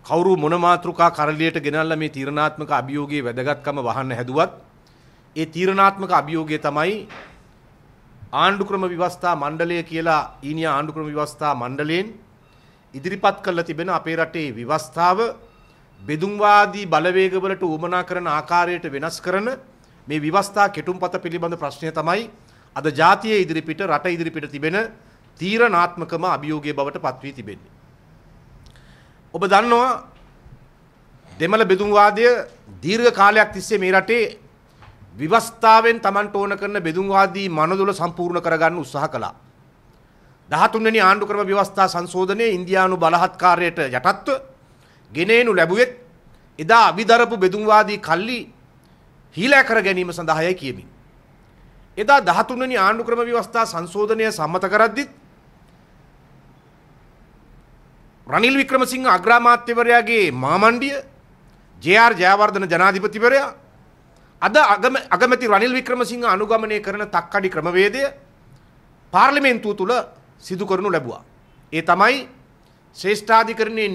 කවුරු මොන මාතෘකා කරලියට ගෙනල්ලා මේ තීරණාත්මක අභියෝගයේ වැදගත්කම වහන්න හැදුවත් ඒ තීරණාත්මක අභියෝගය තමයි ආණ්ඩුක්‍රම ව්‍යවස්ථා මණ්ඩලය කියලා ඊනියා ආණ්ඩුක්‍රම ව්‍යවස්ථා මණ්ඩලයෙන් ඉදිරිපත් කරලා තිබෙන අපේ රටේ ව්‍යවස්ථාව බෙදුම්වාදී බලවේගවලට උවමනා කරන ආකාරයට වෙනස් කරන මේ ව්‍යවස්ථා කෙටුම්පත පිළිබඳ ප්‍රශ්නය තමයි අද ජාතියේ ඉදිරිපිට රට ඉදිරිපිට තිබෙන තීරණාත්මකම අභියෝගයේ බවට පත් වී තිබෙන්නේ. ඔබ දන්නවා දෙමළ බෙදුම්වාදය දීර්ඝ කාලයක් තිස්සේ මේ රටේ ව්‍යවස්ථාවෙන් Tamanට ඕන කරන බෙදුම්වාදී මනෝදොල සම්පූර්ණ කරගන්න උත්සාහ කළා. 13 වෙනි ආණ්ඩුක්‍රම ව්‍යවස්ථා සංශෝධනයේ ඉන්දියානු බලහත්කාරයට යටත්ව ගෙනෙනු ලැබුවෙත් එදා අභිදරපු බෙදුම්වාදී කල්ලි හීලෑ කර ගැනීම සඳහායි කියමින්. එදා 13 වෙනි ආණ්ඩුක්‍රම ව්‍යවස්ථා සංශෝධනය සම්මත කරද්දිත් රනිල් වික්‍රමසිංහ අග්‍රාමාත්‍යවරයාගේ මාමණ්ඩිය ජේ.ආර්. ජයවර්ධන ජනාධිපතිවරයා අද අගමැති රනිල් වික්‍රමසිංහ අනුගමනය කරන තක්කඩි ක්‍රමවේදය පාර්ලිමේන්තුව තුල සිදු කරනු ලැබුවා. ඒ තමයි ශ්‍රේෂ්ඨාධිකරණයේ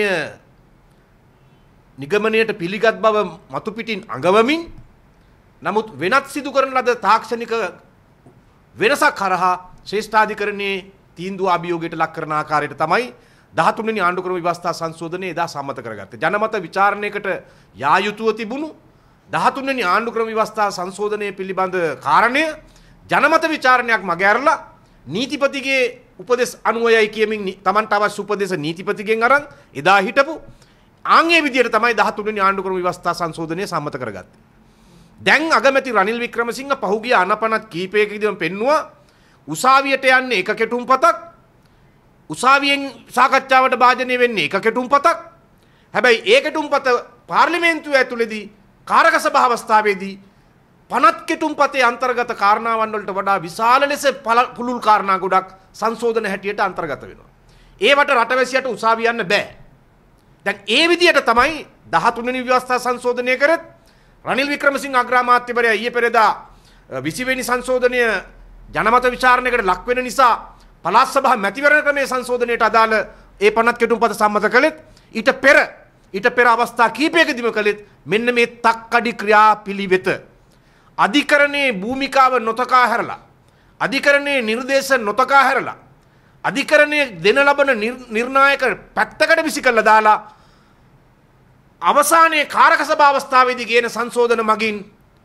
නිගමනයට පිළිගත් බව මතු පිටින් අඟවමින් නමුත් වෙනත් සිදු කරන ලද තාක්ෂණික වෙනසක් කරහා ශ්‍රේෂ්ඨාධිකරණයේ තීන්දුව අභියෝගයට ලක් කරන ආකාරයට තමයි 13 වෙනි ආණ්ඩුක්‍රම ව්‍යවස්ථා සංශෝධනය එදා සම්මත කරගත්තේ. ජනමත විචාරණයකට යා යුතුව තිබුණු 13 වෙනි ආණ්ඩුක්‍රම ව්‍යවස්ථා සංශෝධනය පිළිබඳ කාරණය ජනමත විචාරණයක් මගහැරලා නීතිපතිගේ උපදෙස් අනුවයයි කියමින් Tamanට අවශ්‍ය උපදෙස් නීතිපතිගෙන් අරන් එදා හිටපු ආන්ගේ විදියට තමයි 13 වෙනි ආණ්ඩුක්‍රම ව්‍යවස්ථා සංශෝධනය සම්මත කරගත්තේ. දැන් අගමැති රනිල් වික්‍රමසිංහ පහුගිය අනපනත් කීපයකදීම පෙන්නුවා උසාවියට යන්නේ එක කෙටුම්පතක් උසාවියෙන් සාකච්ඡාවට භාජනය වෙන්නේ එක කෙටුම්පතක්. හැබැයි ඒ කෙටුම්පත පාර්ලිමේන්තුව ඇතුළේදී කාරක සභා අවස්ථාවේදී පනත් කෙටුම්පතේ අන්තර්ගත කාරණාවන් වලට වඩා විශාල ලෙස පුළුල් කාරණා ගොඩක් සංශෝධන හැටියට අන්තර්ගත වෙනවා. ඒවට රටවැසියට උසාවිය යන්න බෑ. දැන් ඒ විදියට තමයි 13 වෙනි ව්‍යවස්ථා සංශෝධනය කරත් රනිල් වික්‍රමසිංහ අග්‍රාමාත්‍යවරයා ඊයේ පෙරේදා 20 වෙනි සංශෝධනය ජනමත විචාරණයකට ලක් වෙන නිසා පළාත් සභා මැතිවරණ ක්‍රමයේ සංශෝධනයට අදාළ ඒ පනත් කෙටුම්පත සම්මත කළෙත් ඊට පෙර අවස්ථා කීපයකදීම කළෙත් මෙන්න මේ තක්කඩි ක්‍රියාපිළිවෙත අධිකරණයේ භූමිකාව නොතකා හැරලා අධිකරණයේ නිර්දේශ නොතකා හැරලා අධිකරණයේ දෙන ලබන නිර්ණායක පැත්තකට විසි කළා දාලා අවසානයේ කාරක සභා අවස්ථාවේදී ගේන සංශෝධන මගින්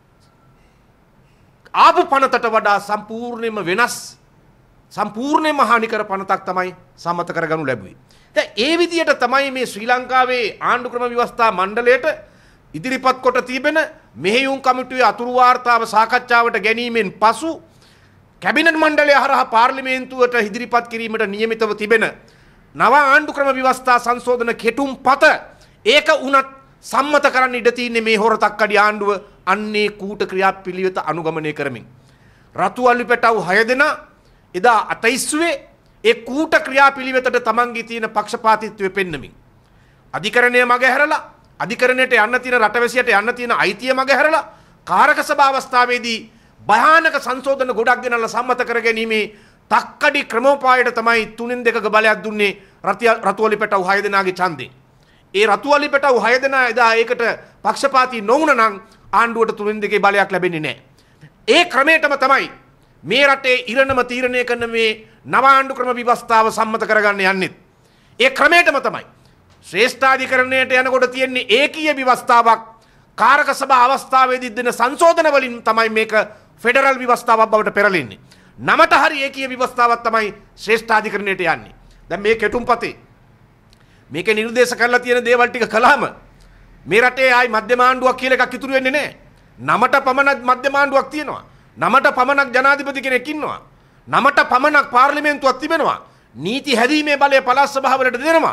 ආපු පනතට වඩා සම්පූර්ණයෙන්ම වෙනස් සම්පූර්ණයෙන්ම හානිකර පනතක් තමයි සම්මත කරගනු ලැබුවේ. දැන් ඒ විදියට තමයි මේ ශ්‍රී ලංකාවේ ආණ්ඩුක්‍රම ව්‍යවස්ථා මණ්ඩලයට ඉදිරිපත් කොට තිබෙන මෙහෙයුම් කමිටුවේ අතුරු වාර්තාව සාකච්ඡාවට ගැනීමෙන් පසු කැබිනට් මණ්ඩලය හරහා පාර්ලිමේන්තුවට ඉදිරිපත් කිරීමට නියමිතව තිබෙන නව ආණ්ඩුක්‍රම ව්‍යවස්ථා සංශෝධන කෙටුම්පත ඒක උනත් සම්මත කරන්න ඉඩ තියෙන්නේ මේ හොරතක්කඩි ආණ්ඩුව අන්නේ කූට ක්‍රියාපිළිවෙත අනුගමනය කරමින්. රතු අලිපැටව් 6 දෙනා එදා අතයිස්සුවේ ඒ කූට ක්‍රියාපිළිවෙතට තමන්ගේ තියෙන පක්ෂපාතීත්වය පෙන්නමින් අධිකරණය මගහැරලා අධිකරණයට යන්න තියෙන රටවැසියට යන්න තියෙන අයිතිය මගහැරලා කාරක සභා අවස්ථාවේදී භයානක සංශෝධන ගොඩක් ගෙනල්ලා සම්මත කර ගැනීමේ තක්කඩි ක්‍රමෝපායට තමයි 3-2ක බලයක් දුන්නේ රතු අලිපැටව් 6 දෙනාගේ ඡන්දේ. ඒ රතු අලිපැටව් 6 දෙනා එදා ඒකට පක්ෂපාතී නොවුන නම් ආණ්ඩුවට 3-2 බලයක් ලැබෙන්නේ නැහැ. ඒ ක්‍රමයටම තමයි මේ රටේ ඉරණම තීරණය කරන මේ නව ආණ්ඩුක්‍රම ව්‍යවස්ථාව සම්මත කරගන්න යන්නේ. ඒ ක්‍රමයටම තමයි ශ්‍රේෂ්ඨාධිකරණයට යනකොට තියෙන්නේ ඒකීය ව්‍යවස්ථාවක් කාරක සභා අවස්ථාවේදී දෙන සංශෝධන වලින් තමයි මේක ෆෙඩරල් ව්‍යවස්ථාවක් බවට පෙරලෙන්නේ. නමට හරි ඒකීය ව්‍යවස්ථාවක් තමයි ශ්‍රේෂ්ඨාධිකරණයට යන්නේ. දැන් මේ කෙටුම්පතේ මේක නිර්දේශ කරලා තියෙන දේවල් ටික කළාම මේ රටේ ආයි මධ්‍යම ආණ්ඩුවක් කියලා එකක් ඉතුරු වෙන්නේ නැහැ. නමට පමණක් මධ්‍යම ආණ්ඩුවක් තියෙනවා. නමට පමණක් ජනාධිපති කෙනෙක් ඉන්නවා. නමට පමණක් පාර්ලිමේන්තුවක් තිබෙනවා. නීති හැදීමේ බලය පළාත් සභාවලට දෙනවා.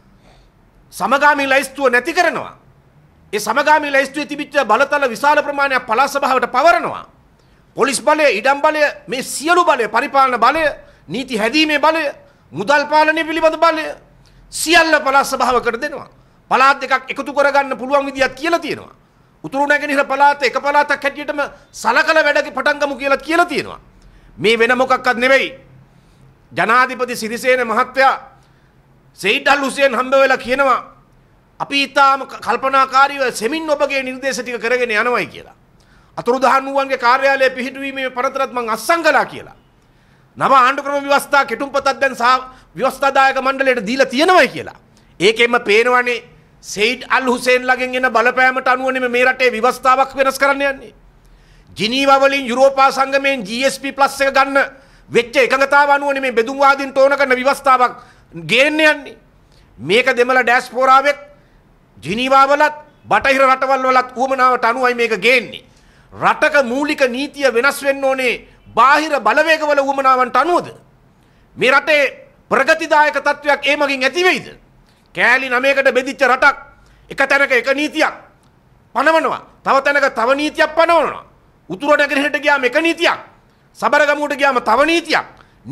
සමගාමී ලයිස්තුව නැති කරනවා. ඒ සමගාමී ලයිස්තුවේ තිබිච්ච බලතල විශාල ප්‍රමාණයක් පළාත් සභාවට පවරනවා. පොලිස් බලය, ඉඩම් බලය, මේ සියලු බලය, පරිපාලන බලය, නීති හැදීමේ බලය, මුදල් පාලනය පිළිබඳ බලය සියල්ල පළාත් සභාවකට දෙනවා. පළාත් දෙකක් එකතු කරගන්න පුළුවන් විදියක් කියලා තියෙනවා. උතුරු නැගෙනහිර පළාත එක පළාතක් හැටියටම සලකල වැඩ පටන් ගමු කියලා තියෙනවා. මේ වෙන මොකක්වත් නෙවෙයි. ජනාධිපති සිරිසේන මහත්තයා සෙයිඩ් අල් හුසේන් හම්බ වෙලා කියනවා අපි ඊටාම කල්පනාකාරීව සෙමින් ඔබගේ නිර්දේශ ටික කරගෙන යනවායි කියලා. අතුරුදහන් වූවන්ගේ කාර්යාලය පිහිටුවීමේ පරතරත් මං අත්සන් කළා කියලා. නව ආණ්ඩුක්‍රම ව්‍යවස්ථා කෙටුම්පතක් දැන් ව්‍යවස්ථාදායක මණ්ඩලයට දීලා තියෙනවයි කියලා. ඒකෙන්ම පේනවනේ සෙයිඩ් අල් හුසේන් ළඟින් එන බලපෑමට අනුව නෙමෙයි මේ රටේ ව්‍යවස්ථාවක් වෙනස් කරන්න යන්නේ. ජිනීවා වලින් යුරෝපා සංගමයෙන් GSP+ එක ගන්න වෙච්ච එකඟතාව අනුව නෙමෙයි බෙදුම්වාදීන් තෝරන කරන ව්‍යවස්ථාවක් ගේන්න යන්නේ. මේක දෙමළ ඩෑස්පෝරාවෙත් ජිනීවා වලත් බටහිර රටවල් වලත් උවමනාවට අනුවයි මේක ගේන්නේ. රටක මූලික නීතිය වෙනස් වෙන්න ඕනේ බාහිර බලවේගවල උවමනාවන්ට අනුවද? මේ රටේ ප්‍රගතිදායක තත්වයක් ඒ මගින් ඇති වෙයිද? කෑලි 9කට බෙදිච්ච රටක් එක තැනක එක නීතියක් පනවනවා. තව තැනක තව නීතියක් පනවනවා. උතුර නැගෙනහිරට ගියාම එක නීතියක්. සබරගමුවට ගියාම තව නීතියක්.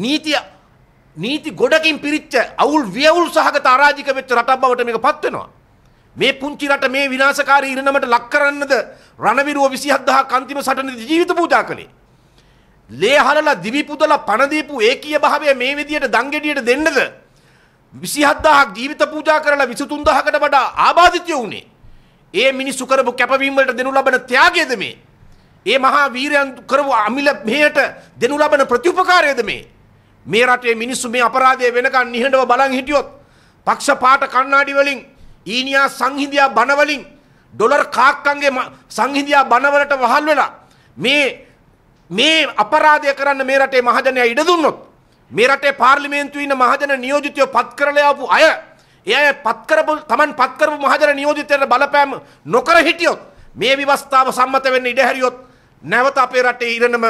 නීති ගොඩකින් පිරිච්ච අවුල් වියවුල් සහගත අරාජික වෙච්ච රටක් බවට මේක පත් වෙනවා. මේ පුංචි රට මේ විනාශකාරී ඉරණමට ලක් කරන්නද රණවිරුව 27000ක් අන්තිම සටනේදී ජීවිත පූජා කළේ. ලේ හලලා දිවි පුදලා පණ දීපු ඒකීය භාවය මේ විදියට දංගෙඩියට දෙන්නද 27000ක් ජීවිත පූජා කරලා 23000කට වඩා ආබාධිතය වුණේ. ඒ මිනිස්සු කරපු කැපවීම වලට දෙනු ලබන ත්‍යාගයද මේ? ඒ මහා වීරයන් කරපු අමිල මෙහෙට දෙනු ලබන ප්‍රතිඋපකාරයද මේ? මේ රටේ මිනිස්සු මේ අපරාධය වෙනකන් නිහඬව බලන් හිටියොත් පක්ෂපාත කණ්ණාඩි වලින් ඊනියා සංහිඳියා බණ වලින් ඩොලර් කාක්කන්ගේ සංහිඳියා බණ වලට වහල් වෙලා මේ අපරාධය කරන්න මේ රටේ මහජනයා ඉඩ දුන්නොත් මේ රටේ පාර්ලිමේන්තුවේ ඉන්න මහජන නියෝජිතයෝ පත් කරලා ආපු අය ඒ අය තමන් පත් කරපු මහජන නියෝජිතයට බලපෑම නොකර හිටියොත් මේ ව්‍යවස්ථාව සම්මත වෙන්න ඉඩ හැරියොත් නැවත අපේ රටේ ඉරණම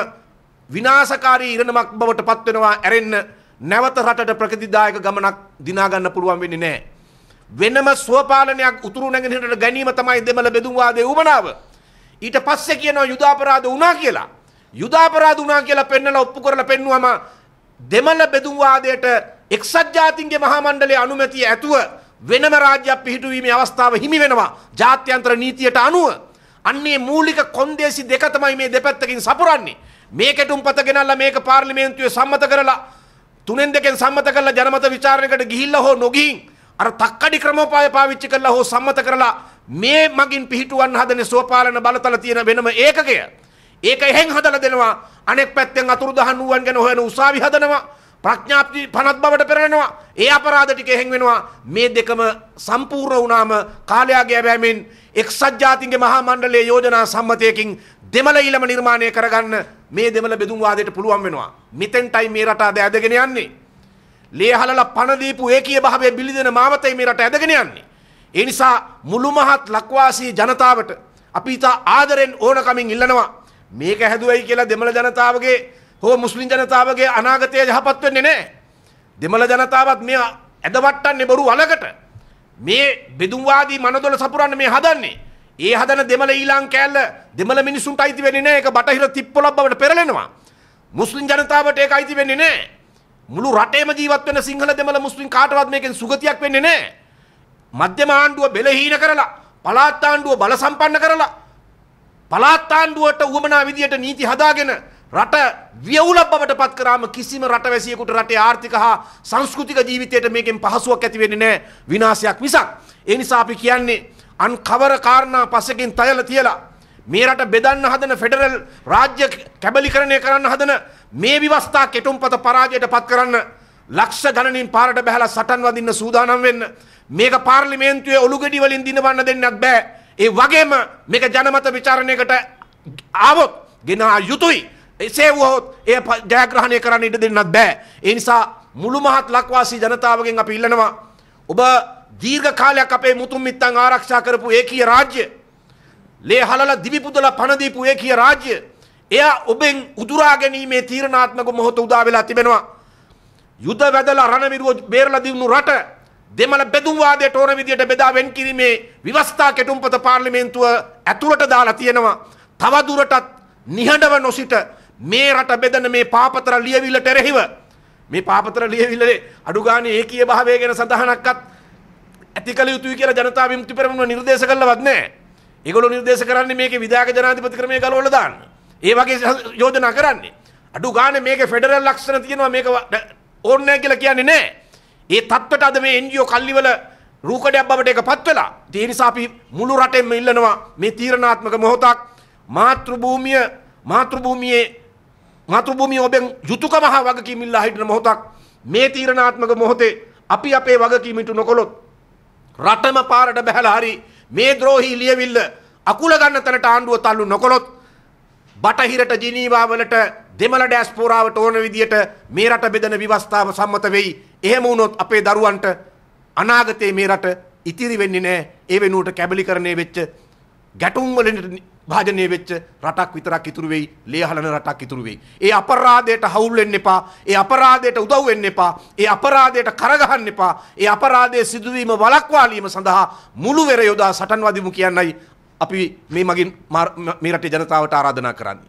විනාශකාරී ඉරණමක් බවට පත් වෙනවා. ඇරෙන්න නැවත රටට ප්‍රගතිදායක ගමනක් දිනා ගන්න පුළුවන් වෙන්නේ නැහැ. වෙනම ස්වපාලනයක් උතුරු නැගෙනහිරට ගැනීම තමයි දෙමළ බෙදුම්වාදයේ උවමනාව. ඊට පස්සේ කියනවා යුද අපරාධ වුණා කියලා. යුද අපරාධ වුණා කියලා පෙන්නලා ඔප්පු කරලා පෙන්නුවම දෙමළ බෙදුම්වාදයට එක්සත් ජාතීන්ගේ මහා මණ්ඩලයේ අනුමැතිය ඇතුව වෙනම රාජ්‍යයක් පිහිටුවීමේ අවස්ථාව හිමි වෙනවා. ජාත්‍යන්තර නීතියට අනුව අන්නේ මූලික කොන්දේසි දෙක තමයි මේ දෙපැත්තකින් සපුරන්නේ. මේ කෙටුම්පත ගෙනල්ලා මේක පාර්ලිමේන්තුවේ සම්මත කරලා 3-2 සම්මත කරලා ජනමත විචාරණයකට ගිහිල්ලා හෝ නොගිහින් අර තක්කඩි ක්‍රමෝපාය පාවිච්චි කරලා හෝ සම්මත කරලා මේ මගින් පිහිටුවන්න හදන සෝපාලන බලතල තියෙන වෙනම ඒකකය. ඒක එහෙන් හදලා දෙනවා. අනෙක් පැත්තෙන් අතුරුදහන් වූවන් ගැන හොයන උසාවි හදනවා. ප්‍රඥාප්ති පනත් බවට පෙරලෙනවා. ඒ අපරාධ ටික එහෙන් වෙනවා. මේ දෙකම සම්පූර්ණ වුණාම කාලයාගේ යැවීමෙන් එක්සත් ජාතීන්ගේ මහා මණ්ඩලයේ යෝජනා සම්මතයකින් දෙමළ ඊළම නිර්මාණය කරගන්න මේ දෙමළ බෙදුම්වාදයට පුළුවන් වෙනවා. මෙතෙන්ටයි මේ රට අද ඇදගෙන යන්නේ. ලේ හලලා පණ දීපු ඒකීය භාවයේ බිලිදෙන මාවතේ මේ රට ඇදගෙන යන්නේ. ඒ නිසා මුළු මහත් ලක්වාසී ජනතාවට අපි ඉතා ආදරෙන් ඕනකමින් ඉල්ලනවා මේක හැදුවයි කියලා දෙමළ ජනතාවගේ හෝ මුස්ලිම් ජනතාවගේ අනාගතය යහපත් වෙන්නේ නැහැ. දෙමළ ජනතාවත් මේ ඇදවට්ටන්නේ බොරු වලකට. මේ බෙදුම්වාදී මනදොල සපුරන්න මේ හදන්නේ. ඒ හදන දෙමළ ඊළාම් කෑල්ල දෙමළ මිනිසුන්ට අයිති වෙන්නේ නැහැ. ඒක බටහිර තිප්පොළක් බවට පෙරලෙනවා. මුස්ලිම් ජනතාවට ඒක අයිති වෙන්නේ නැහැ. මුළු රටේම ජීවත් වෙන සිංහල දෙමළ මුස්ලිම් කාටවත් මේකෙන් සුගතියක් වෙන්නේ නැහැ. මධ්‍යම ආණ්ඩුව බෙලහීන කරලා පළාත් ආණ්ඩුව බල සම්පන්න කරලා පළාත් ආණ්ඩුවට උවමනා විදියට නීති හදාගෙන රට වියවුලක් බවට පත් කරාම කිසිම රටවැසියෙකුට රටේ ආර්ථික හා සංස්කෘතික ජීවිතයට මේකෙන් පහසුවක් ඇති වෙන්නේ නැහැ. විනාශයක් මිසක්. ඒ නිසා අපි කියන්නේ අන් කවර කාරණා පසකින් තයල තියලා මේ රට බෙදන්න හදන ෆෙඩරල් රාජ්‍ය කැබලිකරණය කරන්න හදන මේ ව්‍යවස්ථා කෙටුම්පත පරාජයට පත් කරන්න ලක්ෂ ගණනින් පාරට බහැලා සටන් වදින්න සූදානම් වෙන්න. මේක පාර්ලිමේන්තුවේ ඔලුගෙඩි වලින් දිනවන්න දෙන්නත් බෑ. ඒ වගේම මේක ජනමත විචාරණයකට ආවොත් ගෙනා යුතුයි. එසේ වුවහොත් ඒ ජයග්‍රහණය කරන්න ඉඩ දෙන්නත් බෑ. ඒ නිසා මුළු මහත් ලක්වාසී ජනතාවගෙන් අපි ඉල්ලනවා ඔබ දීර්ඝ කාලයක් අපේ මුතුන් මිත්තන් ආරක්ෂා කරපු ඒකීය රාජ්‍ය ලේ හලලා දිවි පුදලා පණ දීපු ඒකීය රාජ්‍ය එයා ඔබෙන් උදුරා ගැනීමේ තීරණාත්මක මොහොත උදා වෙලා තිබෙනවා. යුද වැදලා රණවිරුව බේරලා දිනු රට දෙමළ බෙදුම්වාදයට ඕන විදියට බෙදා වෙන් කිරීමේ ව්‍යවස්ථා කෙටුම්පත පාර්ලිමේන්තුව ඇතුළට දාලා තියෙනවා. තව දුරටත් නිහඬව නොසිට මේ රට බෙදන මේ පාපතර ලියවිල්ලට එරෙහිව මේ පාපතර ලියවිල්ලේ අඩු ගානේ ඒකීය භාවය ගැන සඳහනක්වත් ඇති කළ යුතුයි කියලා ජනතා විමුක්ති පෙරමුණ නිර්දේශ කළවත් නැහැ. ඒගොල්ලෝ නිර්දේශ කරන්නේ මේකේ විධායක ජනාධිපති ක්‍රමයේ ගලවලා දාන්න. ඒ වගේ යෝජනා කරන්නේ. අඩු ගානේ මේකේ ෆෙඩරල් ලක්ෂණ තියෙනවා මේක ඕනේ නැහැ කියලා කියන්නේ නැහැ. ඒ තත්ත්වයට අද මේ NGO කල්ලිවල රූකඩයක් බවට එකපත් වෙලා. ඒ නිසා අපි මුළු රටෙන්ම ඉල්ලනවා මේ තීරණාත්මක මොහොතක් මාතෘභූමියේ ඔබෙන් යුතුයකම හා වගකීම ඉල්ලා හිටින මොහොතක්. මේ තීරණාත්මක මොහොතේ අපි අපේ වගකීම ඉටු නොකළොත් රටම පාරට බැහැලා හරි මේ ද්‍රෝහී ලියවිල්ල අකුල ගන්න තැනට ආණ්ඩුව තල්ලු නොකළොත් බටහිරට ජිනීවා වලට දෙමළ ඩැස්පෝරාවට ඕන විදියට මේ රට බෙදෙන විවස්ථාව සම්මත වෙයි. එහෙම වුණොත් අපේ දරුවන්ට අනාගතයේ මේ රට ඉතිරි වෙන්නේ නැහැ. ඒ වෙනුවට කැබලිකරණය වෙච්ච ගැටුම් වලින් භාජනය වෙච්ච රටක් විතරක් ඉතුරු වෙයි. ලේහලන රටක් ඉතුරු වෙයි. ඒ අපරාධයට හවුල් වෙන්න එපා. ඒ අපරාධයට උදව් වෙන්න එපා. ඒ අපරාධයට කරගහන්න එපා. ඒ අපරාධයේ සිදුවීම වළක්වාලීම සඳහා මුළු වෙර යොදා සටන් වදිමු කියන්නයි අපි මේ මගින් මේ රටේ ජනතාවට ආරාධනා කරන්නේ.